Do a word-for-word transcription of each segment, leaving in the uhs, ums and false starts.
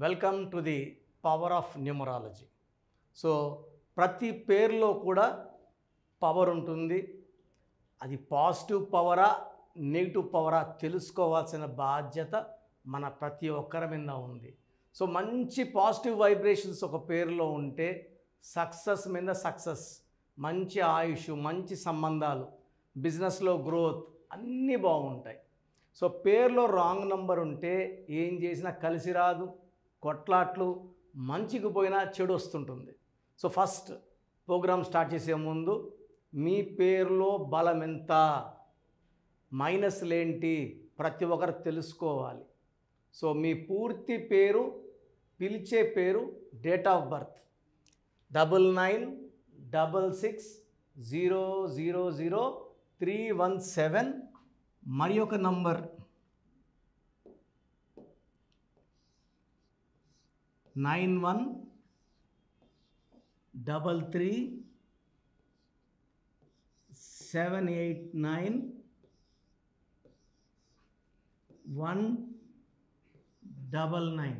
Welcome to the power of numerology. So ప్రతి పేరులో కూడా పవర్ ఉంటుంది. అది పాజిటివ్ పవరా నెగిటివ్ పవరా తెలుసుకోవాల్సిన బాధ్యత మన ప్రతి ఒక్కరి మీద ఉంది. సో మంచి పాజిటివ్ వైబ్రేషన్స్ ఒక పేరులో ఉంటే సక్సెస్ మీద సక్సెస్, మంచి ఆయుష్, మంచి సంబంధాలు, బిజినెస్లో గ్రోత్ అన్నీ బాగుంటాయి. సో పేరులో రాంగ్ నంబర్ ఉంటే ఏం చేసినా కలిసి రాదు, కొట్లాట్లు, మంచికి పోయినా చెడు వస్తుంటుంది. సో ఫస్ట్ ప్రోగ్రామ్ స్టార్ట్ చేసే ముందు మీ పేరులో బలం ఎంత, మైనస్లేంటి ప్రతి ఒక్కరు తెలుసుకోవాలి. సో మీ పూర్తి పేరు, పిలిచే పేరు, date of birth double nine double six zero zero zero three one seven, మరి ఒక number nine one double three seven eight nine one double nine.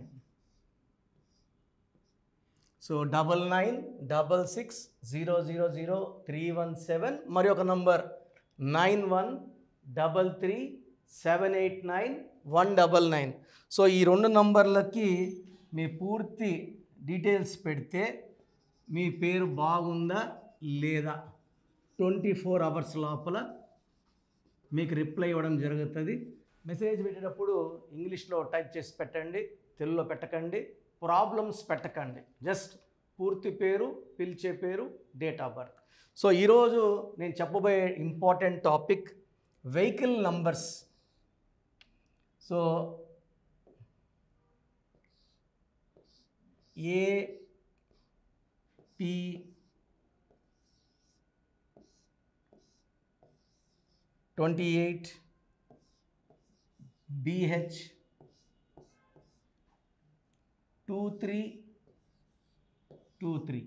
So double nine double six zero zero zero three one seven, మరి ఒక number nine one double three seven eight nine one double nine. So ఈ రెండు నంబర్లకి మీ పూర్తి details పెడితే మీ పేరు బాగుందా లేదా twenty four hours లోపల మీకు రిప్లై ఇవ్వడం జరుగుతుంది. మెసేజ్ పెట్టేటప్పుడు ఇంగ్లీష్లో టైప్ చేసి పెట్టండి, తెలుగులో పెట్టకండి, ప్రాబ్లమ్స్ పెట్టకండి. జస్ట్ పూర్తి పేరు, పిలిచే పేరు, డేట్ ఆఫ్ బర్త్. సో ఈరోజు నేను చెప్పబోయే important topic vehicle numbers. So A P twenty eight BH two three two three.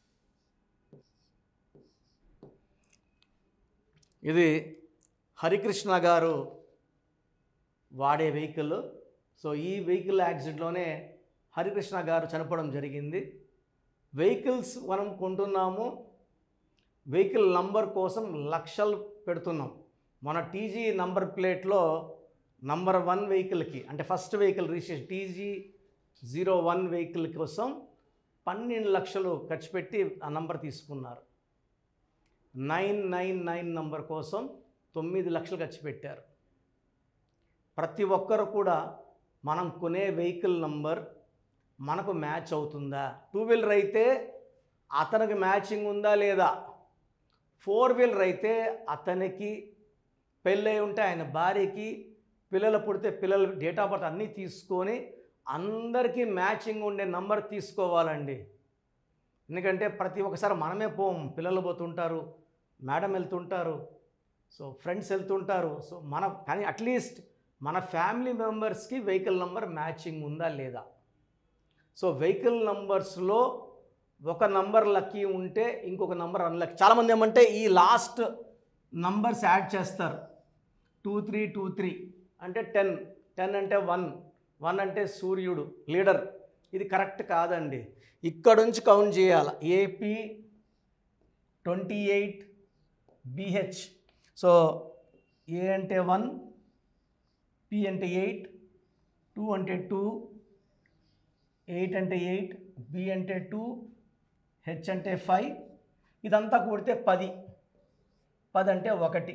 ఇది హరికృష్ణ గారు వాడే వెహికల్. సో ఈ వెహికల్ యాక్సిడెంట్లోనే హరికృష్ణ గారు చనిపోవడం జరిగింది. వెహికల్స్ మనం కొంటున్నాము, వెహికల్ నంబర్ కోసం లక్షలు పెడుతున్నాం. మన టీజీ నంబర్ ప్లేట్లో నంబర్ వన్ వెహికల్కి, అంటే first vehicle registration TG zero one vehicle కోసం పన్నెండు లక్షలు ఖర్చు పెట్టి ఆ నంబర్ తీసుకున్నారు. నైన్ నైన్ నైన్ నంబర్ కోసం తొమ్మిది లక్షలు ఖర్చు పెట్టారు. ప్రతి ఒక్కరు కూడా మనం కొనే వెహికల్ నంబర్ మనకు మ్యాచ్ అవుతుందా? టూ వీలర్ అయితే అతనికి మ్యాచింగ్ ఉందా లేదా, ఫోర్ వీలర్ అయితే అతనికి పెళ్ళై ఉంటే ఆయన భార్యకి, పిల్లలు పుడితే పిల్లల డేట్ ఆఫ్ బర్త్ అన్నీ తీసుకొని అందరికీ మ్యాచింగ్ ఉండే నంబర్ తీసుకోవాలండి. ఎందుకంటే ప్రతి ఒక్కసారి మనమే పోం, పిల్లలు పోతుంటారు, మేడం వెళ్తుంటారు, సో ఫ్రెండ్స్ వెళ్తుంటారు. సో మన కానీ అట్లీస్ట్ మన ఫ్యామిలీ మెంబర్స్కి వెహికల్ నంబర్ మ్యాచింగ్ ఉందా లేదా. సో వెహికల్ నంబర్స్లో ఒక నంబర్ లక్కీ ఉంటే ఇంకొక నంబర్ అన్లక్కీ. చాలామంది ఏమంటే ఈ లాస్ట్ నంబర్స్ యాడ్ చేస్తారు. టూ త్రీ టూ త్రీ అంటే టెన్, టెన్ అంటే వన్, వన్ అంటే సూర్యుడు లీడర్. ఇది కరెక్ట్ కాదండి. ఇక్కడ నుంచి కౌంట్ చేయాలి. AP twenty eight BH. So A అంటే వన్, పి అంటే ఎయిట్, టూ అంటే టూ, ఎయిట్ అంటే ఎయిట్, బి అంటే టూ, హెచ్ అంటే ఫైవ్. ఇదంతా కూడితే పది, పది అంటే ఒకటి.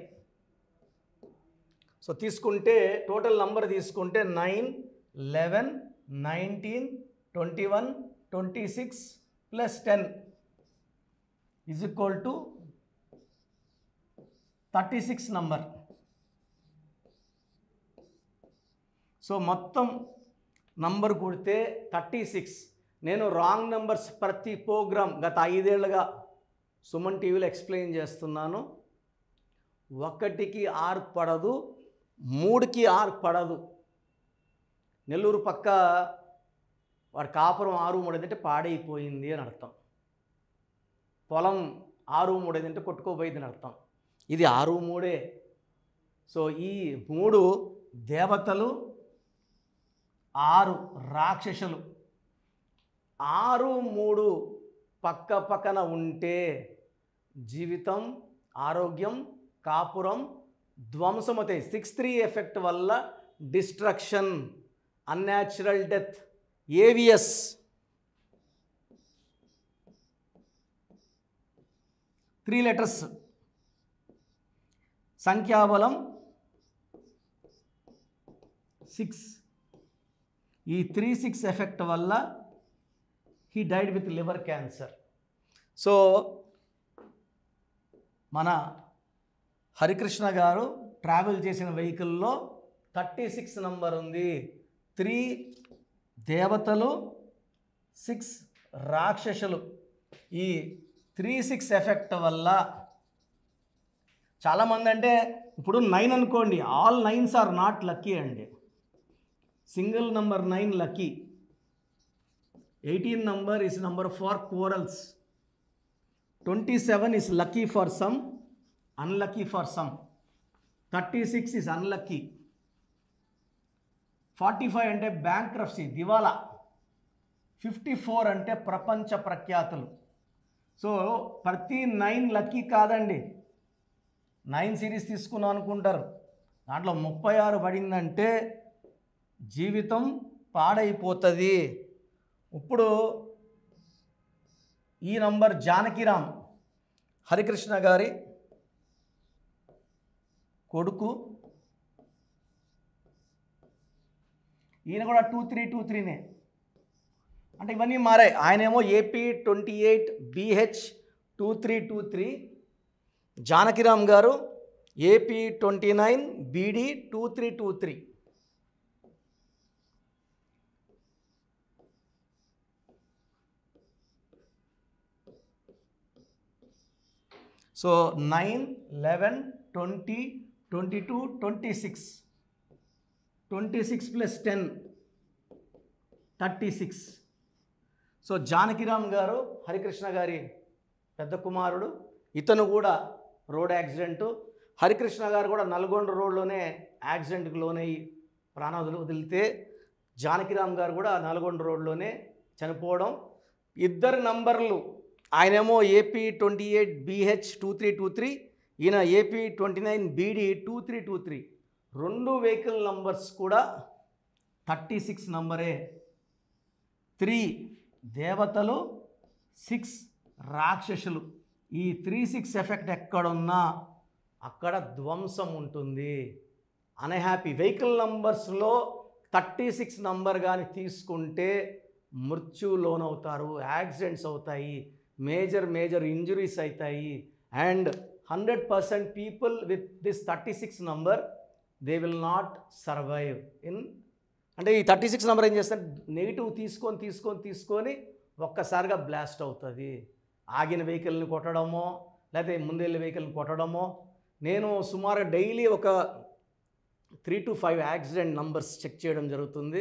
సో తీసుకుంటే టోటల్ నంబర్ తీసుకుంటే nine, eleven, nineteen, twenty one, twenty six plus ten is equal to thirty six number. So మొత్తం నంబర్ కూడితే థర్టీ సిక్స్. నేను రాంగ్ నెంబర్స్ ప్రతి ప్రోగ్రామ్ గత ఐదేళ్లుగా సుమన్ టీవీలో ఎక్స్ప్లెయిన్ చేస్తున్నాను. ఒకటికి ఆరు పడదు, మూడుకి ఆరు పడదు. నెల్లూరు పక్క వాడి కాపురం ఆరు మూడు అంటే పాడైపోయింది అని అర్థం. పొలం ఆరు మూడు అంటే కొట్టుకోపోయింది అని అర్థం. ఇది ఆరు మూడే. సో ఈ మూడు దేవతలు, ఆరు రాక్షసులు. ఆరు మూడు పక్క పక్కన ఉంటే జీవితం, ఆరోగ్యం, కాపురం ధ్వంసం అవుతాయి. సిక్స్ త్రీ ఎఫెక్ట్ వల్ల destruction, unnatural death, AVS. Three letters, సంఖ్యాబలం సిక్స్. ఈ త్రీ సిక్స్ ఎఫెక్ట్ వల్ల he died with liver cancer. So మన హరికృష్ణ గారు ట్రావెల్ చేసిన వెహికల్లో థర్టీ సిక్స్ నంబర్ ఉంది. త్రీ దేవతలు, సిక్స్ రాక్షసులు. ఈ త్రీ సిక్స్ ఎఫెక్ట్ వల్ల చాలామంది అంటే ఇప్పుడు నైన్ అనుకోండి, all nines are not lucky అండి. Single number nine lucky. Eighteen number is number for quarrels. Twenty seven is lucky for some, unlucky for some. Thirty six is unlucky. Forty five అంటే bankruptcy, దివాలా. Fifty four అంటే ప్రపంచ ప్రఖ్యాతులు. So ప్రతి nine lucky కాదండి. Nine series తీసుకున్నాం అనుకుంటారు, దాంట్లో ముప్పై ఆరు పడిందంటే జీవితం పాడైపోతుంది. ఇప్పుడు ఈ నంబర్ జానకిరామ్, హరికృష్ణ గారి కొడుకు. ఈయన కూడా టూ త్రీ టూ త్రీనే. అంటే ఇవన్నీ మారాయి. ఆయనేమో AP twenty eight BH two three two three. Janakiram garu AP twenty nine BD two three two three. So nine eleven twenty twenty two twenty six twenty six plus ten thirty six. So Janakiram garu Harikrishna గారి పెద్ద కుమారుడు. ఇతను కూడా road accident. Harikrishna గారు కూడా నల్గొండ రోడ్లోనే యాక్సిడెంట్కి లోనయ్యి ప్రాణాలు వదిలితే జానకిరామ్ గారు కూడా నల్గొండ రోడ్లోనే చనిపోవడం. ఇద్దరు నంబర్లు, ఆయనేమో AP twenty eight BH two three two three, ఈయన AP twenty nine BD two three two three. రెండు వెహికల్ నంబర్స్ కూడా థర్టీ సిక్స్ నంబరే. త్రీ దేవతలు, సిక్స్ రాక్షసులు. ఈ త్రీ సిక్స్ ఎఫెక్ట్ ఎక్కడున్నా అక్కడ ధ్వంసం ఉంటుంది. అన్హ్యాపీ వెహికల్ నంబర్స్లో థర్టీ సిక్స్ నంబర్ కానీ తీసుకుంటే మృత్యు లోనవుతారు, యాక్సిడెంట్స్ అవుతాయి, మేజర్ మేజర్ ఇంజురీస్ అవుతాయి. And hundred percent people with this thirty six number they will not survive in. అంటే ఈ థర్టీ సిక్స్ నెంబర్ ఏం చేస్తే నెగిటివ్ తీసుకొని తీసుకొని తీసుకొని ఒక్కసారిగా బ్లాస్ట్ అవుతుంది. ఆగిన వెహికల్ని కొట్టడమో లేకపోతే ముందెళ్ళే వెహికల్ని కొట్టడమో. నేను సుమారు డైలీ ఒక three to five accident numbers check చేయడం జరుగుతుంది.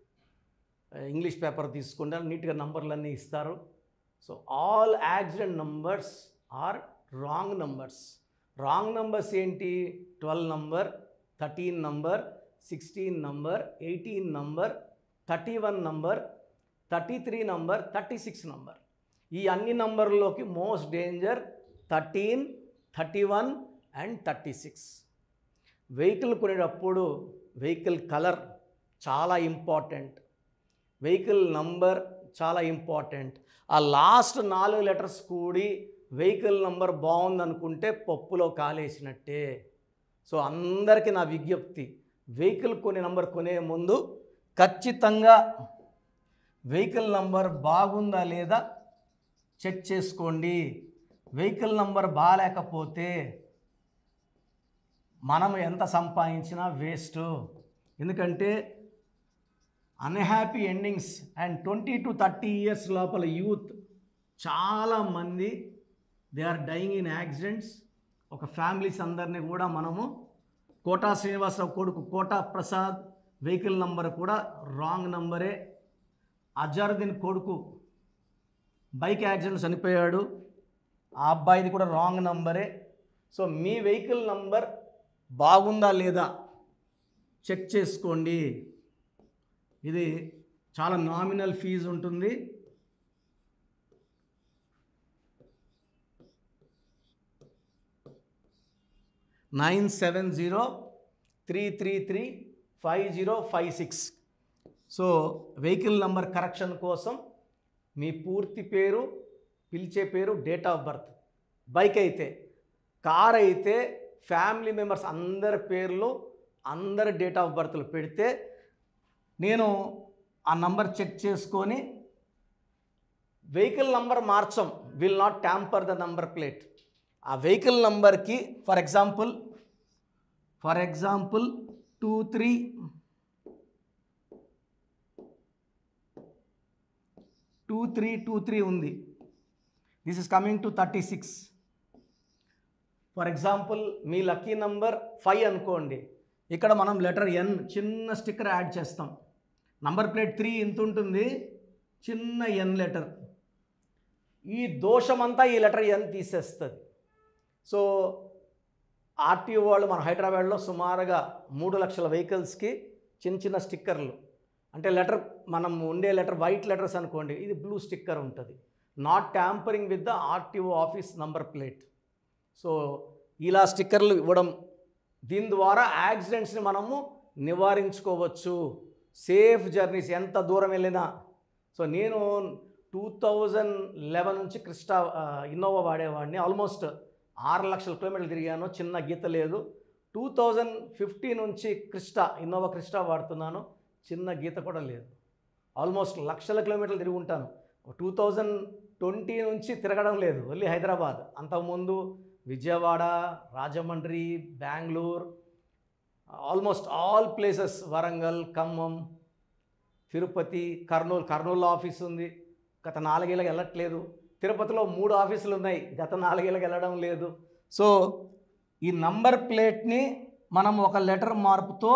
ఇంగ్లీష్ పేపర్ తీసుకుంటే నీట్గా నంబర్లన్నీ ఇస్తారు. So all accident numbers are wrong numbers. Wrong numbers ఏంటి? Twelve number, thirteen number, sixteen number, eighteen number, thirty one number, thirty three number, thirty six number. ఈ అన్ని నంబర్లోకి most danger thirteen, thirty one and thirty six. Vehicle కొనేటప్పుడు vehicle colour చాలా important, vehicle number చాలా important. ఆ last నాలుగు letters కూడి vehicle number బాగుందనుకుంటే పప్పులో కాలేసినట్టే. సో అందరికీ నా విజ్ఞప్తి, వెహికల్ కొనే నంబర్ కొనే ముందు ఖచ్చితంగా వెహికల్ నంబర్ బాగుందా లేదా చెక్ చేసుకోండి. వెహికల్ నంబర్ బాగాలేకపోతే మనం ఎంత సంపాదించినా వేస్ట్. ఎందుకంటే unhappy endings and twenty to thirty years లోపల యూత్ చాలామంది they are dying in accidents. ఒక ఫ్యామిలీస్ అందరినీ కూడా మనము కోటా శ్రీనివాసరావు కొడుకు కోటా ప్రసాద్ వెహికల్ నంబర్ కూడా రాంగ్ నంబరే. అజరుద్దీన్ కొడుకు బైక్ యాక్సిడెంట్ చనిపోయాడు, ఆ అబ్బాయిది కూడా రాంగ్ నంబరే. సో మీ వెహికల్ నంబర్ బాగుందా లేదా చెక్ చేసుకోండి. ఇది చాలా నామినల్ ఫీజు ఉంటుంది. Nine seven zero three three three five zero five six. So vehicle number correction కోసం మీ పూర్తి పేరు, పిలిచే పేరు, డేట్ ఆఫ్ బర్త్. బైక్ అయితే, కార్ అయితే ఫ్యామిలీ మెంబర్స్ అందరి పేర్లు, అందరి డేట్ ఆఫ్ బర్త్లు పెడితే నేను ఆ నంబర్ చెక్ చేసుకొని వెహికల్ నంబర్ మార్చం, will not tamper the number plate. ఆ వెహికల్ నంబర్కి for example for example two three two three two three ఉంది. This is coming to thirty six. For example మీ లక్కీ నంబర్ ఫైవ్ అనుకోండి. ఇక్కడ మనం letter N చిన్న sticker add చేస్తాం. Number plate three ఇంత ఉంటుంది, చిన్న ఎన్ లెటర్. ఈ దోషమంతా ఈ లెటర్ ఎన్ తీసేస్తుంది. సో ఆర్టీఓ వాళ్ళు మన హైదరాబాద్లో సుమారుగా మూడు లక్షల వెహికల్స్కి చిన్న చిన్న స్టిక్కర్లు, అంటే లెటర్ మనం ఉండే లెటర్ వైట్ లెటర్స్ అనుకోండి, ఇది బ్లూ స్టిక్కర్ ఉంటుంది. Not tampering with the RTO office number plate. So ఇలా స్టిక్కర్లు ఇవ్వడం, దీని ద్వారా యాక్సిడెంట్స్ని మనము నివారించుకోవచ్చు. సేఫ్ జర్నీస్ ఎంత దూరం వెళ్ళినా. సో నేను టూ థౌజండ్ లెవెన్ నుంచి క్రిస్టా ఇన్నోవా వాడేవాడిని. ఆల్మోస్ట్ ఆరు లక్షల కిలోమీటర్లు తిరిగాను, చిన్న గీత లేదు. టూ థౌజండ్ ఫిఫ్టీన్ నుంచి క్రిస్టా ఇన్నోవా క్రిస్టా వాడుతున్నాను, చిన్న గీత కూడా లేదు. ఆల్మోస్ట్ లక్షల కిలోమీటర్లు తిరిగి ఉంటాను. టూ థౌజండ్ ట్వంటీ నుంచి తిరగడం లేదు, ఓన్లీ హైదరాబాద్. అంతకుముందు Vijayawada, Rajahmundry, Bengaluru, almost all places, Warangal, Khammam, Tirupati, Kurnool. Kurnool office ఉంది, గత నాలుగేళ్ళకి వెళ్ళట్లేదు. తిరుపతిలో మూడు ఆఫీసులు ఉన్నాయి, గత నాలుగేళ్ళకి వెళ్ళడం లేదు. సో ఈ నంబర్ ప్లేట్ని మనం ఒక లెటర్ మార్పుతో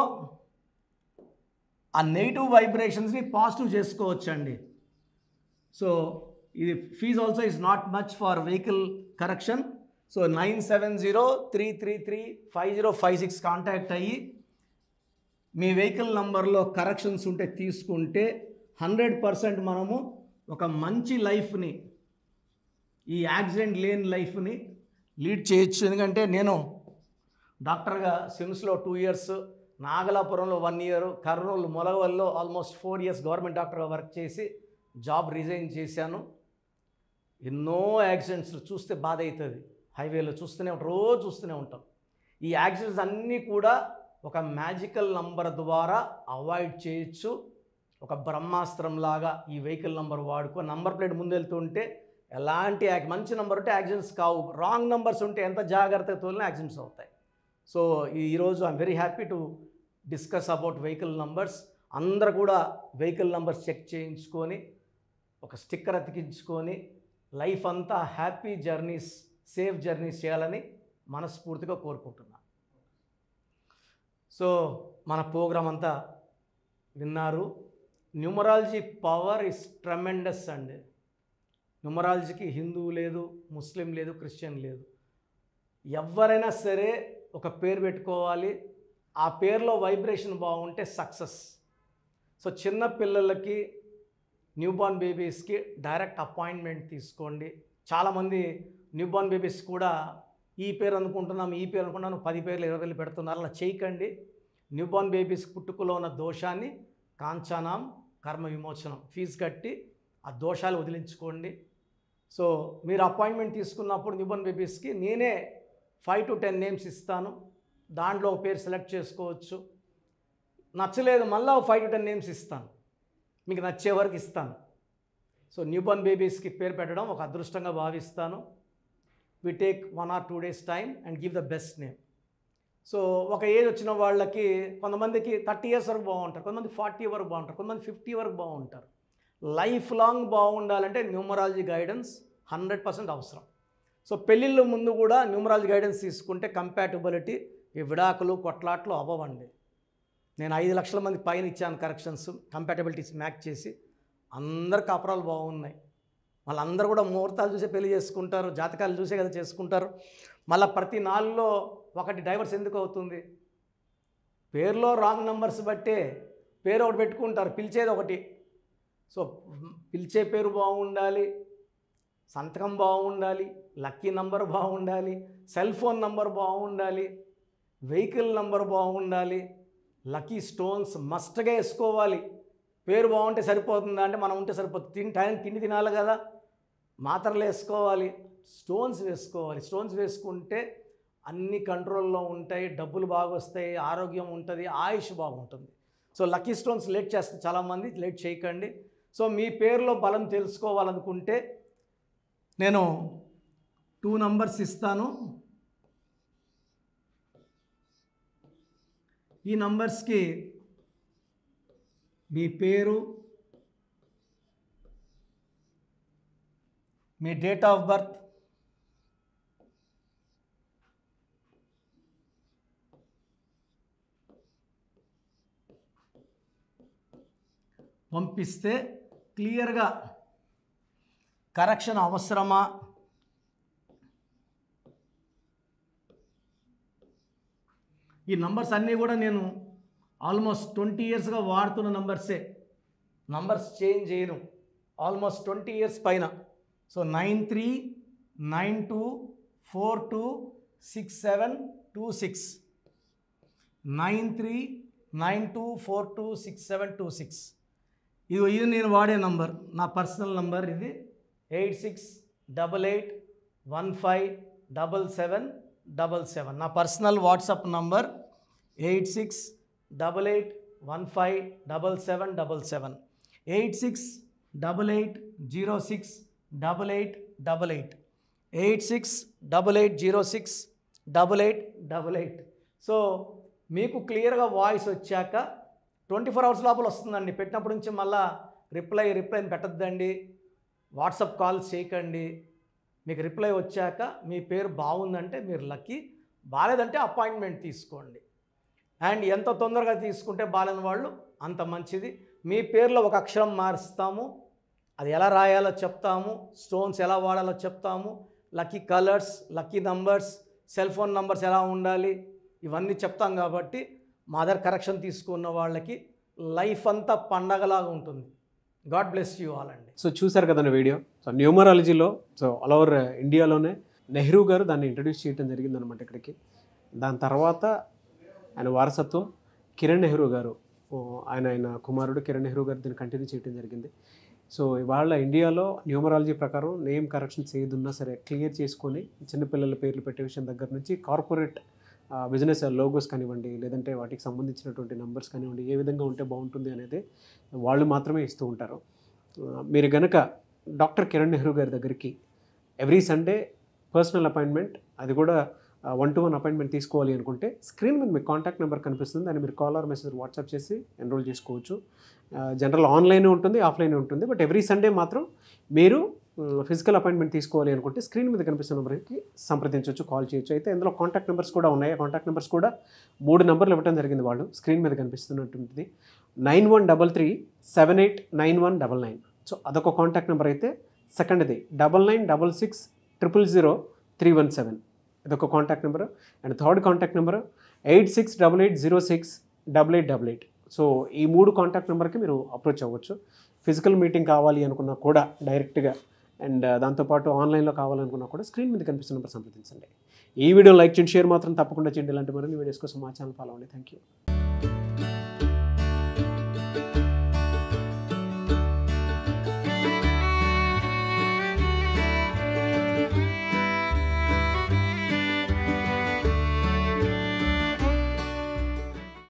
ఆ నెగిటివ్ వైబ్రేషన్స్ని పాజిటివ్ చేసుకోవచ్చండి. సో ఇది fees also is not much for vehicle correction. So nine seven zero three three three five zero five six contact అయ్యి మీ వెహికల్ నంబర్లో కరెక్షన్స్ ఉంటే తీసుకుంటే హండ్రెడ్ పర్సెంట్ మనము ఒక మంచి లైఫ్ని, ఈ యాక్సిడెంట్ లేని లైఫ్ని లీడ్ చేయొచ్చు. ఎందుకంటే నేను డాక్టర్గా సిమ్స్లో టూ ఇయర్స్, నాగలాపురంలో వన్ ఇయర్, కర్నూలు మొలగవల్లో ఆల్మోస్ట్ ఫోర్ ఇయర్స్ గవర్నమెంట్ డాక్టర్గా వర్క్ చేసి జాబ్ రిజైన్ చేశాను. ఎన్నో యాక్సిడెంట్స్ చూస్తే బాధ అవుతుంది, హైవేలో చూస్తూనే ఉంటాం, రోజు చూస్తూనే ఉంటాం. ఈ యాక్సిడెంట్స్ అన్నీ కూడా ఒక మ్యాజికల్ నంబర్ ద్వారా అవాయిడ్ చేయొచ్చు. ఒక బ్రహ్మాస్త్రంలాగా ఈ వెహికల్ నంబర్ వాడుకో. నంబర్ ప్లేట్ ముందు వెళ్తుంటే ఎలాంటి యాక్ మంచి నెంబర్ ఉంటే యాక్సిడెంట్స్ కావు, రాంగ్ నెంబర్స్ ఉంటే ఎంత జాగ్రత్తగా తోలినా యాక్సిడెంట్స్ అవుతాయి. సో ఈరోజు I'm very happy to discuss about vehicle numbers. అందరూ కూడా వెహికల్ నంబర్స్ చెక్ చేయించుకొని ఒక స్టిక్కర్ అతికించుకొని లైఫ్ అంతా హ్యాపీ జర్నీస్, సేఫ్ జర్నీస్ చేయాలని మనస్ఫూర్తిగా కోరుకుంటున్నాను. సో మన ప్రోగ్రాం అంతా విన్నారు. న్యూమరాలజీ పవర్ ఇస్ ట్రెమెండస్ అండి. న్యూమరాలజీకి హిందువు లేదు, ముస్లిం లేదు, క్రిస్టియన్ లేదు. ఎవరైనా సరే ఒక పేరు పెట్టుకోవాలి, ఆ పేరులో వైబ్రేషన్ బాగుంటే సక్సెస్. సో చిన్న పిల్లలకి, న్యూబార్న్ బేబీస్కి డైరెక్ట్ అపాయింట్మెంట్ తీసుకోండి. చాలామంది న్యూబార్న్ బేబీస్ కూడా ఈ పేరు అనుకుంటున్నాం, ఈ పేరు అనుకుంటున్నాను, పది పేర్లు ఇరవై పేర్లు పెడుతున్నారు. అలా చేయకండి. న్యూబార్న్ బేబీస్ పుట్టుకలో ఉన్న దోషాన్ని కాంచానాం కర్మ విమోచనం ఫీజు కట్టి ఆ దోషాలు వదిలించుకోండి. సో మీరు అపాయింట్మెంట్ తీసుకున్నప్పుడు న్యూబార్న్ బేబీస్కి నేనే ఫైవ్ టు టెన్ నేమ్స్ ఇస్తాను, దాంట్లో ఒక పేరు సెలెక్ట్ చేసుకోవచ్చు. నచ్చలేదు మళ్ళీ ఫైవ్ టు టెన్ నేమ్స్ ఇస్తాను, మీకు నచ్చే వరకు ఇస్తాను. సో న్యూబార్న్ బేబీస్కి పేరు పెట్టడం ఒక అదృష్టంగా భావిస్తాను. We take one or two days time and give the best name. So ఒక ఏజ్ వచ్చిన వాళ్ళకి కొంతమందికి థర్టీ ఇయర్స్ వరకు బాగుంటారు, కొంతమంది ఫార్టీ వరకు బాగుంటారు, కొంతమంది ఫిఫ్టీ వరకు బాగుంటారు. లైఫ్ లాంగ్ బాగుండాలంటే న్యూమరాలజీ గైడెన్స్ హండ్రెడ్ పర్సెంట్ అవసరం. సో పెళ్ళిళ్ళ ముందు కూడా న్యూమరాలజీ గైడెన్స్ తీసుకుంటే కంపాటబిలిటీ, ఈ విడాకులు కొట్లాట్లు అవ్వవండి. నేను ఐదు లక్షల మంది పైన ఇచ్చాను కరెక్షన్స్, కంపాటబిలిటీస్ మ్యాచ్ చేసి, అందరు కాపురాలు బాగున్నాయి. వాళ్ళందరూ కూడా ముహూర్తాలు చూసే పెళ్లి చేసుకుంటారు, జాతకాలు చూసే కదా చేసుకుంటారు. మళ్ళీ ప్రతి నాలుగులో ఒకటి డైవర్స్ ఎందుకు అవుతుంది? పేరులో రాంగ్ నెంబర్స్ బట్టే పేరు ఒకటి పెట్టుకుంటారు, పిలిచేది ఒకటి. సో పిలిచే పేరు బాగుండాలి, సంతకం బాగుండాలి, లక్కీ నంబర్ బాగుండాలి, సెల్ ఫోన్ నంబర్ బాగుండాలి. వెహికల్ నంబర్ బాగుండాలి, లక్కీ స్టోన్స్ మస్ట్గా వేసుకోవాలి. పేరు బాగుంటే సరిపోతుందా అంటే మనం ఉంటే సరిపోతుంది. తిని టైం తిండి తినాలి కదా, మాత్రలు వేసుకోవాలి, స్టోన్స్ వేసుకోవాలి. స్టోన్స్ వేసుకుంటే అన్ని కంట్రోల్లో ఉంటాయి, డబ్బులు బాగా వస్తాయి, ఆరోగ్యం ఉంటుంది, ఆయుష్ బాగుంటుంది. సో లక్కీ స్టోన్స్ లేట్ చేస్తే చాలామంది లేట్ చేయకండి. సో మీ పేరులో బలం తెలుసుకోవాలనుకుంటే నేను టూ నంబర్స్ ఇస్తాను. ఈ నంబర్స్కి మీ పేరు, మీ డేట్ ఆఫ్ బర్త్, పంపిస్తే క్లియర్గా కరెక్షన్ అవసరమా, ఈ నంబర్స్ అన్నీ కూడా నేను ఆల్మోస్ట్ ట్వంటీ ఇయర్స్గా వాడుతున్న నంబర్సే, నంబర్స్ చేంజ్ చేయను, ఆల్మోస్ట్ ట్వంటీ ఇయర్స్ పైన. So nine three nine two four two six seven two six nine three nine two four two six seven two six ఇది ఇది నేను వాడే నంబర్, నా పర్సనల్ నంబర్ ఇది. Eight six double eight one five double seven double seven నా పర్సనల్ WhatsApp number. Eight six double eight one five double seven double seven eight six double eight zero six double eight double eight eight six double eight zero six double eight double eight so మీకు క్లియర్గా voice వచ్చాక twenty four hours లోపల వస్తుందండి. పెట్టినప్పటి నుంచి మళ్ళీ reply రిప్లైని పెట్టద్దండి, వాట్సాప్ కాల్స్ చేయకండి. మీకు రిప్లై వచ్చాక మీ పేరు బాగుందంటే మీరు లక్కీ, బాలేదంటే అపాయింట్మెంట్ తీసుకోండి. అండ్ ఎంత తొందరగా తీసుకుంటే బాలేని వాళ్ళు అంత మంచిది. మీ పేరులో ఒక అక్షరం మారుస్తాము, అది ఎలా రాయాలో చెప్తాము, స్టోన్స్ ఎలా వాడాలో చెప్తాము, lucky colours, lucky numbers, cell phone numbers ఎలా ఉండాలి ఇవన్నీ చెప్తాం. కాబట్టి మా దగ్గర కరెక్షన్ తీసుకున్న వాళ్ళకి లైఫ్ అంతా పండగలాగా ఉంటుంది. గాడ్ బ్లెస్ యూ ఆల్ అండి. సో చూసారు కదండి వీడియో. సో న్యూమరాలజీలో సో ఆల్ ఓవర్ ఇండియాలోనే నెహ్రూ గారు దాన్ని ఇంట్రడ్యూస్ చేయడం జరిగిందనమాట ఇక్కడికి. దాని తర్వాత ఆయన వారసత్వం కిరణ్ నెహ్రూ గారు, ఆయన ఆయన కుమారుడు కిరణ్ నెహ్రూ గారు దీన్ని కంటిన్యూ చేయడం జరిగింది. సో ఇవాళ ఇండియాలో న్యూమరాలజీ ప్రకారం నేమ్ కరెక్షన్స్ ఏదున్నా సరే క్లియర్ చేసుకొని చిన్నపిల్లల పేర్లు పెట్టే విషయం దగ్గర నుంచి కార్పొరేట్ బిజినెస్ లోగోస్ కానివ్వండి, లేదంటే వాటికి సంబంధించినటువంటి నెంబర్స్ కానివ్వండి, ఏ విధంగా ఉంటే బాగుంటుంది అనేది వాళ్ళు మాత్రమే ఇస్తూ ఉంటారు. మీరు కనుక డాక్టర్ కిరణ్ నెహ్రూ గారి దగ్గరికి ఎవ్రీ సండే పర్సనల్ అపాయింట్మెంట్, అది కూడా వన్ టు వన్ అపాయింట్మెంట్ తీసుకోవాలి అనుకుంటే స్క్రీన్ మీద మీకు కాంటాక్ట్ నెంబర్ కనిపిస్తుంది, దాన్ని మీరు కాల్ ఆర్ మెసేజ్ వాట్సాప్ చేసి ఎన్రోల్ చేసుకోవచ్చు. జనరల్ ఆన్లైన్ ఉంటుంది, ఆఫ్లైన్ ఉంటుంది. బట్ ఎవ్రీ సండే మాత్రం మీరు ఫిజికల్ అపాయింట్మెంట్ తీసుకోవాలి అనుకుంటే స్క్రీన్ మీద కనిపిస్తున్న నెంబర్కి సంప్రదించవచ్చు, కాల్ చేయొచ్చు. అయితే ఇందులో కాంటాక్ట్ నెంబర్స్ కూడా ఉన్నాయి. ఆ కాంటాక్ట్ నెంబర్స్ కూడా మూడు నెంబర్లు ఇవ్వడం జరిగింది వాళ్ళు, స్క్రీన్ మీద కనిపిస్తున్నటువంటిది nine one double three seven eight nine one double nine so అదొక కాంటాక్ట్ నెంబర్. అయితే సెకండ్ది double nine double six triple zero three one seven ఇదొక contact number. And third contact number eight six double eight zero six double eight double eight so ఈ మూడు contact నెంబర్కి మీరు approach అవ్వచ్చు. Physical meeting కావాలి అనుకున్నా కూడా డైరెక్ట్గా, అండ్ దాంతోపాటు ఆన్లైన్లో కావాలనుకున్నా కూడా స్క్రీన్ మీద కనిపిస్తున్న నెంబర్ సంప్రదించండి. ఈ వీడియో లైక్ చేయండి, షేర్ మాత్రం తప్పకుండా చేయండి. ఇలాంటి మరిన్ని వీడియోస్ కోసం మా ఛానల్ ఫాలో అవ్వండి. Thank you.